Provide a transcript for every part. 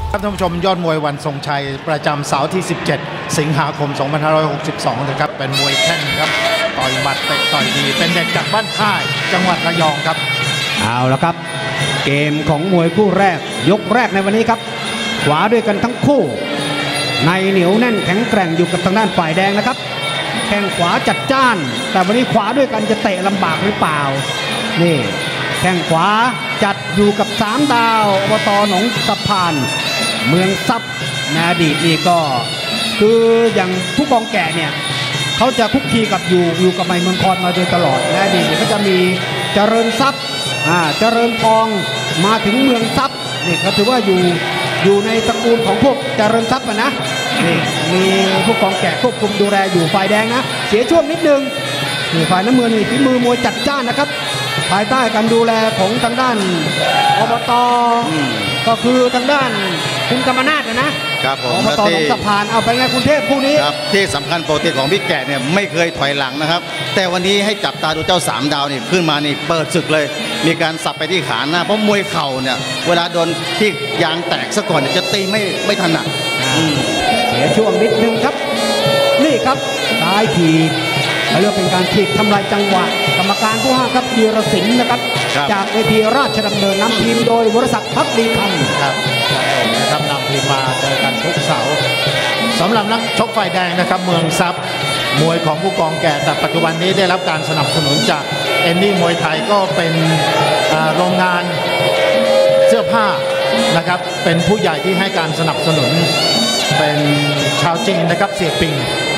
ครับท่านผู้ชมยอดมวยวันทรงชัยประจำเสาร์ที่ 17 สิงหาคม 2562 นะครับเป็นมวยแข้งครับต่อยหมัดเตะต่อยดีเป็นเด็กจากบ้านค่ายจังหวัดระยองครับเอาละครับเกมของมวยคู่แรกยกแรกในวันนี้ครับขวาด้วยกันทั้งคู่ในเหนียวแน่นแข็งแกร่งอยู่กับทางด้านฝ่ายแดงนะครับแข้งขวาจัดจ้านแต่วันนี้ขวาด้วยกันจะเตะลำบากหรือเปล่านี่แข้งขวาจัดอยู่กับ3ดาวอบต.หนองสะพานเมืองซับในอดีตนี่ก็คืออย่างผู้กองแก่เนี่ยเขาจะคุกคีกับอยู่กับไมเมืองคอนมาโดยตลอดในอดีตก็จะมีเจริญทรัพย์เจริญทองมาถึงเมืองทรัพย์นี่ก็ถือว่าอยู่ในตระกูลของพวกเจริญทรัพย์นะนี่มีผู้กองแก่ควบคุมดูแลอยู่ฝ่ายแดงนะเสียช่วงนิดนึงนี่ฝ่ายน้ำเงินนี่ฝีมือมวยจัดจ้านนะครับภายใต้การดูแลของทางด้านอบต.ก็คือทางด้านคุณกรรมนาถนะครับผมอบต.หนองสะพานเอาไปไงคุณเทพผู้นี้ครับที่สำคัญปกติของพี่แกะเนี่ยไม่เคยถอยหลังนะครับแต่วันนี้ให้จับตาดูเจ้า3ดาวนี่ขึ้นมานี่เปิดศึกเลยมีการสับไปที่ขาหน้าเพราะมวยเข่าเนี่ยเวลาโดนที่ยางแตกซะก่อนจะตีไม่ถนัดเสียช่วงนิดนึงครับนี่ครับซ้ายทีเรียกเป็นการถีบทำลายจังหวะกรรมการผู้ห้าครับธีรศิลป์นะครับจากเวทีราชดำเนินนำทีมโดยวรศักดิ์ภักดีคำครับนะครับนำทีมมาเจอกันทุกเสาร์สำหรับนักชกฝ่ายแดงนะครับเมืองซับมวยของผู้กองแก่แต่ปัจจุบันนี้ได้รับการสนับสนุนจากเอ็นนี่มวยไทยก็เป็นโรงงานเสื้อผ้านะครับเป็นผู้ใหญ่ที่ให้การสนับสนุนเป็นชาวจีนนะครับเสี่ยปิง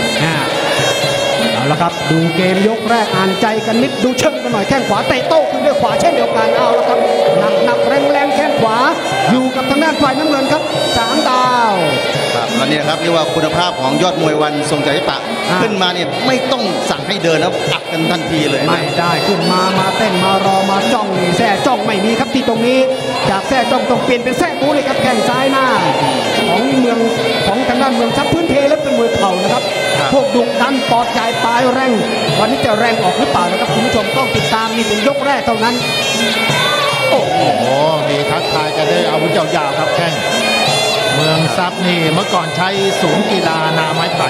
เอาละครับดูเกมยกแรกอ่านใจกันนิดดูเชิงกันหน่อยแข้งขวาเตะโต้ขึ้นด้วยขวาเช่นเดียวกันเอาละครับหนักแรงแข้งขวาอยู่กับทางด้านฝ่ายน้ำเงินครับ3ดาวครับแล้วนี่ครับเรียกว่าคุณภาพของยอดมวยวันทรงชัยปะขึ้นมาเนี่ยไม่ต้องสั่งให้เดินแล้วอัดกันทันทีเลยไม่ได้ขึ้นมาเต้นมารอมาจ้องแซ่จ้องไม่มีครับที่ตรงนี้จากแซ่จ้องต้องเปลี่ยนเป็นแซ่บูเลยครับแข้งซ้ายหน้าของทางด้านเมืองซับพื้นเพแล้วเป็นมวยเข่านะครับพวกดุดันปอดใหญ่ปลายแรงวันนี้จะแรงออกหรือเปล่านะครับคุณผู้ชมต้องติดตามนี่เป็นยกแรกเท่านั้นโอ้โหมีทักทายกันด้วยอาวุธยาวๆครับแข้งเมืองซับนี่เมื่อก่อนใช้ศูนย์กีฬานาไม้ไผ่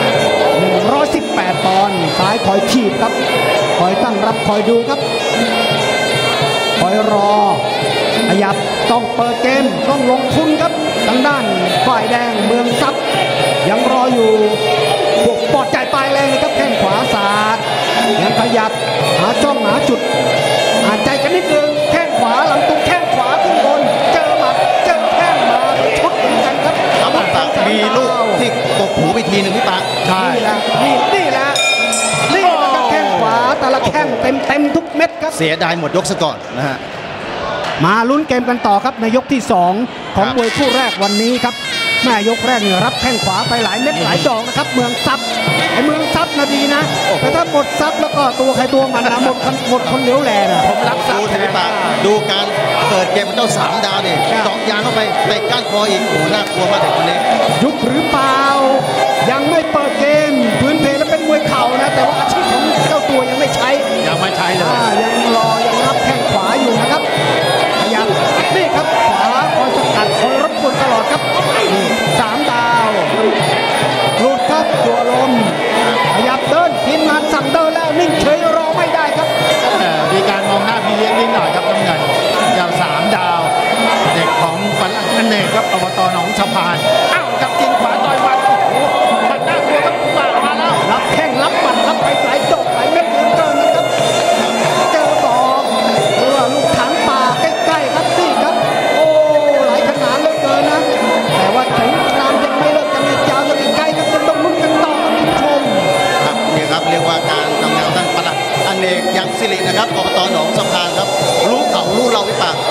118 ปอนด์ซ้ายคอยถีบครับคอยตั้งรับคอยดูครับคอยรอขยับต้องเปิดเกมต้องลงทุนครับทางด้านฝ่ายแดงเมืองซับยังรออยู่พวกปอดใจปลายแรงเลยครับแข้งขวาสาดยังขยับหาจ้องหาจุดอ่านใจกันนิดนึงแข้งขวาลำตัวแข้งขวาขึ้นบนเจอหมัดเจอแข้งมาชุดเหมือนกันครับแล้วมันมีลูกที่ตกหูไปทีหนึ่งพี่ปะใช่นี่แหละครับแข้งขวาแต่ละแข้งเต็มทุกเม็ดครับเสียดายหมดยกซะก่อนนะฮะมาลุ้นเกมกันต่อครับในยกที่2ของมวยคู่แรกวันนี้ครับแม่ยกแรกเนี่ยรับแข้งขวาไปหลายเม็ดหลายดอกนะครับเมืองซับไอ้เมืองซับนะดีนะแต่ถ้าหมดซับแล้วก็ตัวใครตัวมันนะหมดคนเหลียวแลนะผมรับซับแทนดูการเปิดเกมของเจ้า3ดาวเนี่ยเจาะยางเข้าไปเตะก้านคออีกโอ้น่ากลัวมากเด็กคนนี้ยุบหรือเปล่ายังไม่เปิดเกมพื้นเพแล้วเป็นมวยเข่านะแต่ว่าอาชีพของเจ้าตัวยังไม่ใช้เลยยังรับแข้งขวาอยู่นะครับพยายามนี่ครับขวาคอยสกัดคอยรบกวนตลอดครับ3ดาวหลุดครับตัวลมพยายามเดินทีมงานสั่งเดินแล้วนิ่งเฉยรอไม่ได้ครับมีการมองหน้าพี่เลี้ยงนิดหน่อยครับน้ำเงินยาว3ดาวเด็กของฝันหลังนั่นเองครับอบต.หนองสะพานอ้าวกับจิงขวาต่อยหมัดโอ้โหมันน่ากลัวครับมาแล้วรับแข้งรับหมัดรับไปหลายดอกหลายเม็ดเหลือเกินนะครับเจอศอกหรือว่าลูกถังป่าใกล้ๆครับนี่ครับโอ้หลายขนาดเหลือเกินนะแต่ว่าถึงรามยังไม่เลิกยังยาวยังไกลครับต้องลุ้นกันต่อครับคุณผู้ชมครับนี่ครับเรียกว่าการทำงานท่านปลัดอเนกยังสิรินะครับอบต.หนองสะพานครับรู้เขารู้เราพี่ปาก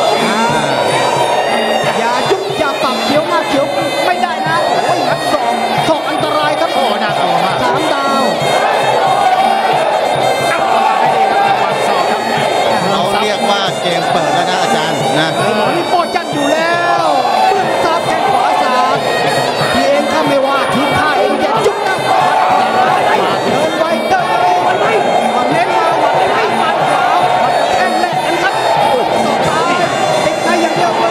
อย่ายุบอย่าปักเขียวหน้าเขียวไม่ได้นะโอ้ยครับศอกอันตรายครับโอ้น่ากลัวมาก 3ดาวเราเรียกว่าเกมเปิดแล้วนะอาจารย์นะนี่โปรจันอยู่แล้วปืนซับแข้งขวาสาดพี่เองถ้าไม่ว่าทีมท่าเองอย่าจุกนะเดินไวเดินไวเน้นมาวัดให้ฟันขวาวัดแข้งแรกกันครับต่อซ้ายติดในอย่างเดียว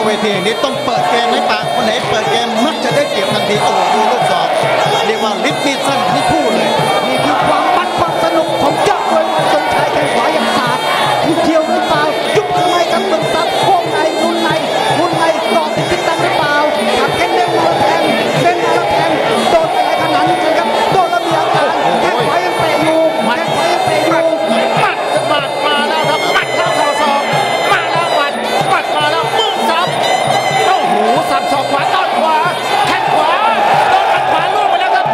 เวทีอย่างนี้ต้องเปิดเกมให้ปากคนไหนเปิดเกมมักจะได้เปรียบทันทีโอ้โหดูลูกศอกเรียกว่าลิฟต์มีดสั้นทั้งคู่เลยนี่คือความมันความสนุกของเจ้ามวยวันทรงชัยแข้งขวาอย่างสาดมีเกี่ยวหรือเปล่ายุบทำไมครับเมืองซับโค้งในนุ่นในต่อติดติดตังหรือเปล่ากับแข้งเด้งมาแทงเด้งมาแทงโดนไปหลายขนาดนี้ครับโดนระเบียงการแข้งขวายังเตะอยู่แข้งขวายังเตะอยู่มัดมาแล้วครับมัดเข้าศอกมาแล้วมัดมาแล้วมึงซับโอ้โหสับศอกขวาต้นขวาแข้งขวาโดนมัดขวาล่วงไปแล้วครับ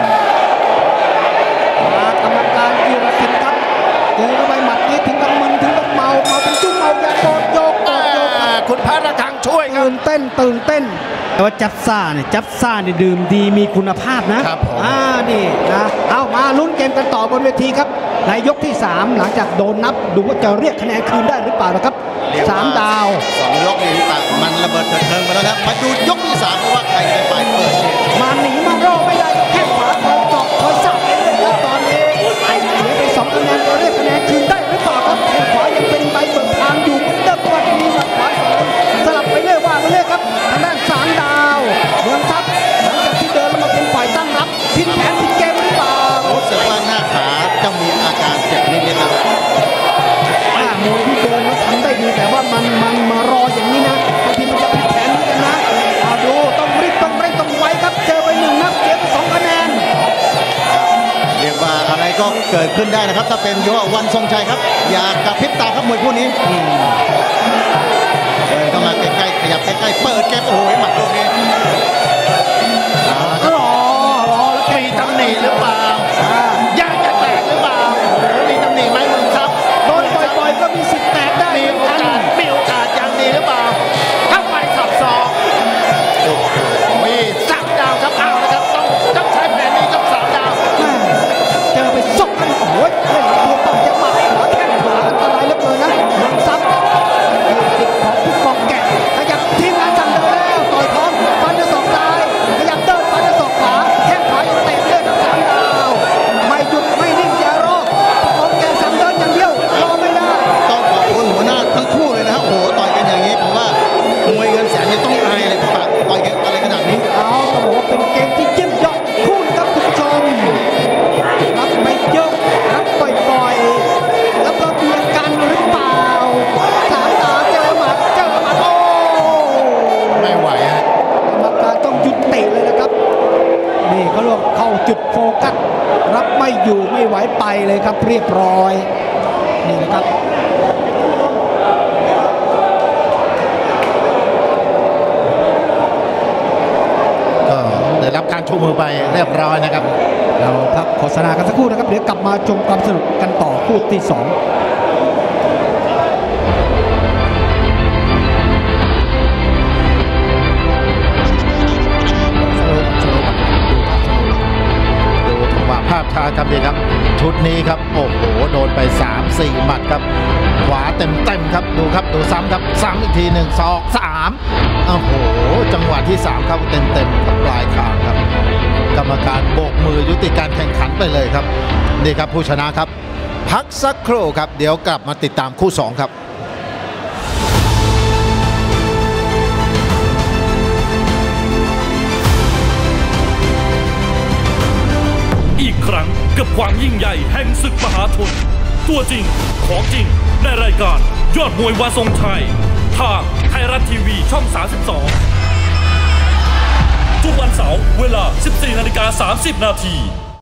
กรรมการกีฬาศิลป์ครับเจอเข้าไปหมัดนี้ถึงกับมึนถึงกับเมาเป็นจุ้มเมายาโดนโยกคุณพระระฆังช่วยครับตื่นเต้นแต่ว่าจับซ่าเนี่ยดื่มดีมีคุณภาพนะครับนี่นะเอามาลุ้นเกมกันต่อบนเวทีครับในยกที่3หลังจากโดนนับดูว่าจะเรียกคะแนนคืนได้หรือเปล่านะครับ3 ดาว 2 ยกนี่ปากมันระเบิดเถิดเทิงไปแล้วนะมาดูยกที่3เพราะว่าใครเป็นฝ่ายเปิดมาหนีมารอไม่ได้แข้งขวาคอยเจาะคอยสับไปเลยครับตอนนี้เสียไป2 คะแนนจะเรียกคะแนนคืนได้หรือเปล่าครับแข้งขวายังเป็นใบเบิกทางอยู่เหมือนเดิมวันนี้หมัดขวาสลับไปเรื่อยว่าไปเรื่อยครับทางด้าน3 ดาวเมืองทัพหลังจากที่เดินแล้วมาเป็นฝ่ายตั้งรับผิดแผนผิดเกมหรือเปล่ารู้สึกว่าหน้าขาจะมีอาการเจ็บนิดๆนะครับมวยที่เดินแล้วทำได้ดีแต่ว่ามันมารออย่างนี้นะบางทีมันจะผิดแผนเหมือนกันนะดูต้องรีบต้องเร่งต้องไวครับเจอไป1 นับเสียไป2 คะแนนเรียกว่าอะไรก็เกิดขึ้นได้นะครับถ้าเป็นยอดวันทรงชัยครับอย่ากระพริบตาครับมวยคู่นี้เดินเข้ามาใกล้ๆขยับใกล้ๆเปิดเกมโอ้โหหมัดลูกนี้รอแล้วมีตำหนิหรือเปล่าย่างจะแตกหรือเปล่าโอ้โหมีตำหนิไหมมึงซับโดนบ่อยๆก็มีสิทธิ์แตกได้มีโอกาสอย่างดีหรือเปล่าเข้าไปสับศอกมี3 ดาวครับเอาละครับต้องใช้แผนนี้กับ3 ดาวเจอไป2 กันโอ้ยเล่นตัวต่อจะมาขวาแข้งขวาอันตรายเหลือเกินนะเมืองซับสิทธิ์ของผู้กองแก่ขยับทีมงานสั่งเดินแล้วต่อยท้องฟันด้วยศอกซ้ายขยับเดินฟันด้วยศอกขวาแข้งขวายังเตะเรื่อยกับ3 ดาวไม่หยุดไม่นิ่งอย่ารอผู้กองแก่สั่งเดินอย่างเดียวรอไม่ได้ต้องขอบคุณหัวหน้าทั้งคู่เลยนะครับโอ้โหต่อยกันอย่างนี้ผมว่ามวยเงินแสนนี่ต้องอายเลยปากต่อยกันอะไรขนาดนี้ต้องบอกว่าเป็นเกมที่เยี่ยมยอดคู่ครับคุณผู้ชมรับไม่เยอะรับบ่อยๆแล้วก็เบียดกันหรือเปล่า3 ดาวเจอหมัดโอ้ไม่ไหวฮะกรรมการต้องหยุดเตะเลยนะครับนี่เขาเรียกเข้าจุดโฟกัสรับไม่อยู่ไม่ไหวไปเลยครับเรียบร้อยนี่นะครับก็ได้รับการชูมือไปเรียบร้อยนะครับเราพักโฆษณากันสักครู่นะครับเดี๋ยวกลับมาชมความสนุกกันต่อคู่ที่2 ภาพช้าครับดีครับชุดนี้ครับโอ้โหโดนไป 3-4 หมัดครับขวาเต็มครับดูครับดูซ้ำครับซ้ำอีกที1 2 3โอ้โหจังหวะที่3ครับเต็มกับปลายคางครับกรรมการโบกมือยุติการแข่งขันไปเลยครับนี่ครับผู้ชนะครับพักสักครู่ครับเดี๋ยวกลับมาติดตามคู่2ครับอีกครั้งกับความยิ่งใหญ่แห่งศึกมหาชนตัวจริงของจริงในรายการยอดมวยวันทรงชัยทางไทยรัฐทีวีช่อง 32ทุกวันเสาร์เวลา 14:30 นาที